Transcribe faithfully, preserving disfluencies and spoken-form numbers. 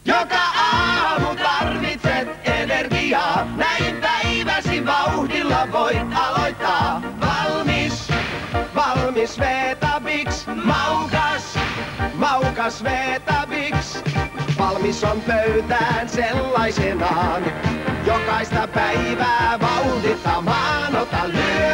Joka aamu tarvitset energiaa, näin päiväsi vauhdilla voit aloittaa. Valmis, valmis Vetabix, maukas, maukas Vetabix. Valmis on pöytään sellaisenaan, jokaista päivää vauhdittamaan. Ota lyö.